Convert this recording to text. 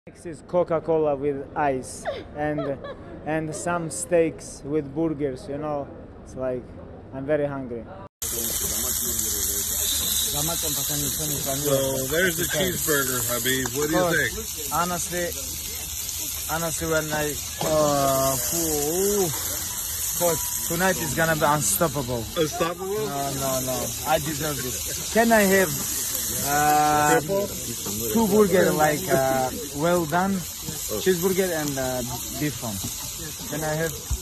Next is Coca-Cola with ice and some steaks with burgers, you know. It's like, I'm very hungry. So there's the cheeseburger, Khabib. What do you think? Honestly, when coach, tonight is gonna be unstoppable. Unstoppable? No. I deserve this. Can I have 2 burgers, like well done cheeseburger and beef one? Can I have?